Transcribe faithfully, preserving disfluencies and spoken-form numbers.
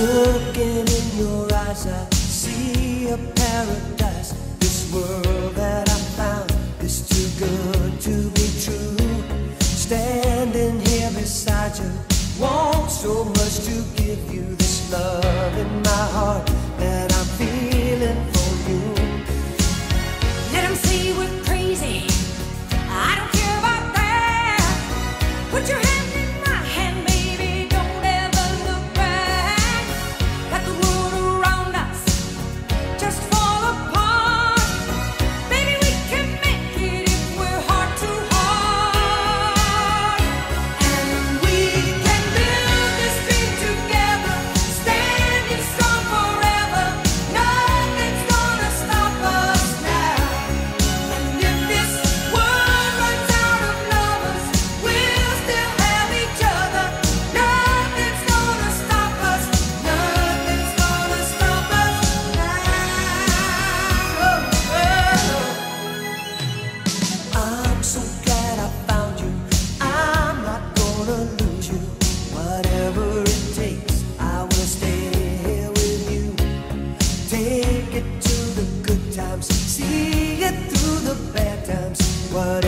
Looking in your eyes, I see a paradise. This world that I found is too good to be true. Standing here beside you, want so much to give you. This love in my heart that I'm feeling for you. Let them say we're crazy, I don't care about that. Put your hand in my hand, baby, don't ever look back. Let the world around us just fall apart. Baby, we can make it if we're heart to heart. And we can build this dream together, standing strong forever. Nothing's gonna stop us now. And if this world runs out of lovers, we'll still have each other. Nothing's gonna stop us. Nothing's gonna stop us now. I'm so glad I found you. I'm not gonna lose you. Whatever it takes, I will stay here with you. Take it to the good times, see it through the bad times. What